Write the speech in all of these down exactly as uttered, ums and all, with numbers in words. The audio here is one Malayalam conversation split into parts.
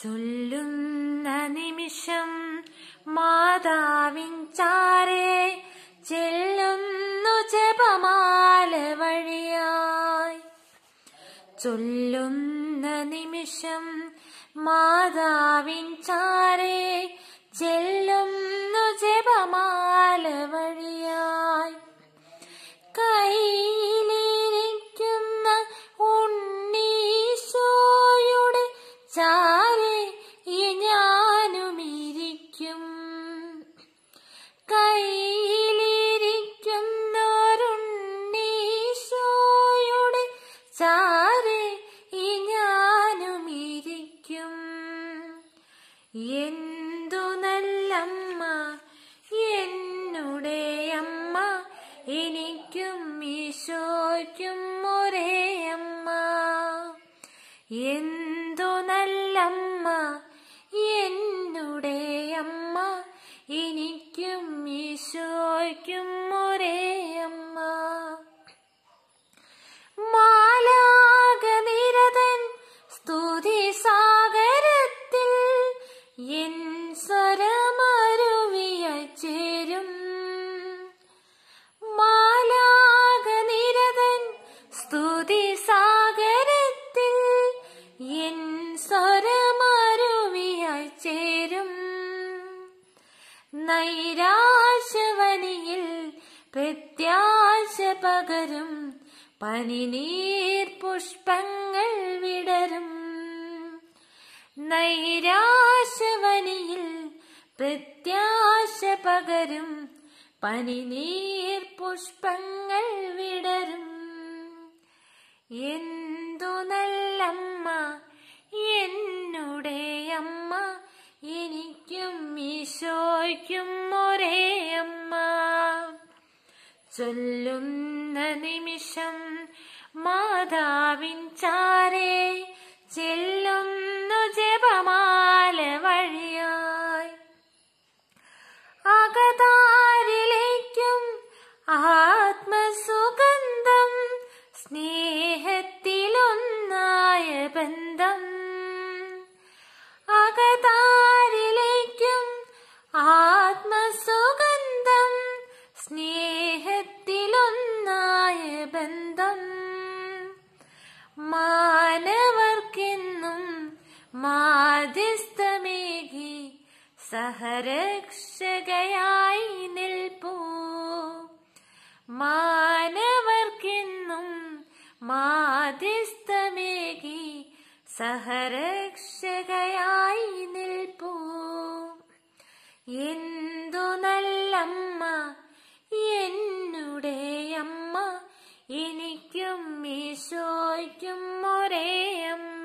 ചൊല്ലുന്ന നിമിഷം മാതാവിൻ ചാരേ ചെല്ലുന്നു ജപമാല വഴിയായി. ചൊല്ലുന്ന നിമിഷം മാതാവിൻ ചാരേ ചെല്ലുന്നു ജപമാല വഴിയായി. കയ്യിലിരിക്കുന്ന ഉണ്ണീശോയുടെ ചാരേ ഞാനുമിരിക്കും. കയ്യിലിരിക്കുന്നൊരുണ്ണീശോയുടെ ചാരേ ഞാനുമിരിക്കും. എന്തു നല്ലമ്മ എന്നുടെ അമ്മ, എനിക്കും ഈശോയ്ക്കും ഒരേ അമ്മ. എന്തു നല്ലമ്മ എന്നുടെ അമ്മ, എനിക്കും ഈശോയ്ക്കും ഒരേ അമ്മ. മാലാഖനിരതൻ സ്തുതി സാഗരത്തിൽ എൻ സ്വരമരുവിയായി ചേരും. മാലാഖനിരതൻ സ്തുതി സാഗരത്തിൽ എൻ സ്വരമരുവിയായി ചേരും. നൈരാശവനിയിൽ പ്രത്യാശ പകരും പനിനീർ പുഷ്പങ്ങൾ വിടരും. നൈരാശവനിയിൽ പ്രത്യാശ പകരും പനിനീർ പുഷ്പങ്ങൾ വിടരും. എന്തു നല്ലമ്മ എന്നുടെ അമ്മ, എനിക്കും ഈശോയ്ക്കും ഒരേ അമ്മ. ചൊല്ലുന്ന നിമിഷം മാതാവിൻ ചാരേ ചെല്ലുന്നു ജപമാല വഴിയായി. അകതാരിലേക്കും ആത്മസുഗന്ധം സ്നേഹത്തിലൊന്നായ ബന്ധം. അകതാരിലേക്കും ആത്മസുഗന്ധം സ്നേഹത്തിലൊന്നായ ബന്ധം. മാനവർക്കെന്നും മാധ്യസ്ഥമേകി സഹരക്ഷകയായി നിൽപ്പൂ. മാനവർക്കെന്നും മാധ്യസ്ഥമേകി സഹരക്ഷകയായി നിൽപ്പൂ. എന്തു നല്ലമ്മ എന്നുടെ അമ്മ, എനിക്കും ഈശോയ്ക്കും ഒരേ അമ്മ.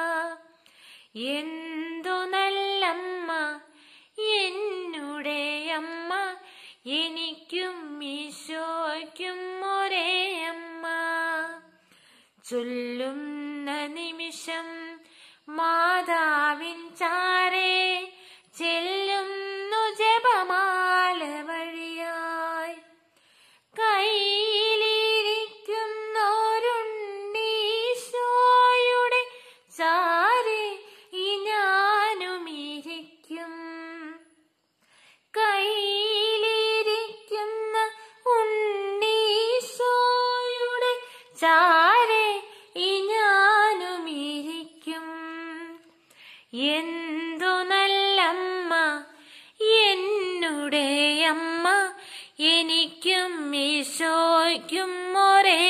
എന്തു നല്ലമ്മ എന്നുടെ അമ്മ, എനിക്കും ഈശോയ്ക്കും ഒരേ അമ്മ. ചൊല്ലുന്ന നിമിഷം മാതാവിൻ ചാരേ ചെല്ലുന്നു ജപമാല വഴിയായി. കയ്യിലിരിക്കുന്നൊരുണ്ണീശോയുടെ ചാരേ ഞാനുമിരിക്കും. കയ്യിലിരിക്കുന്ന ഉണ്ണീശോയുടെ ചാരേ ഞാനുമിരിക്കും. എന്തു നല്ലമ്മ എന്നുടെ അമ്മ, എനിക്കും ഈശോയ്ക്കും ഒരേ